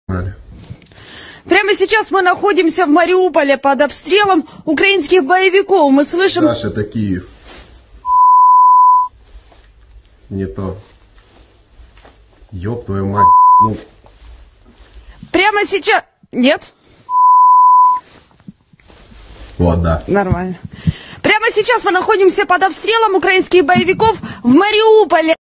Прямо сейчас мы находимся в Мариуполе под обстрелом украинских боевиков. Мы слышим... Саша, это Киев. Не то. Ёб твою мать. Ну. Прямо сейчас... Нет? Вот, да. Нормально. Прямо сейчас мы находимся под обстрелом украинских боевиков в Мариуполе.